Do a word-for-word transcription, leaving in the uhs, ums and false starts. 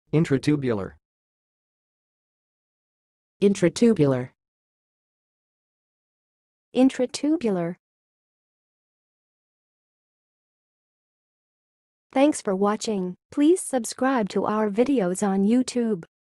Intratubular. Intratubular. Intratubular. Thanks for watching. Please subscribe to our videos on YouTube.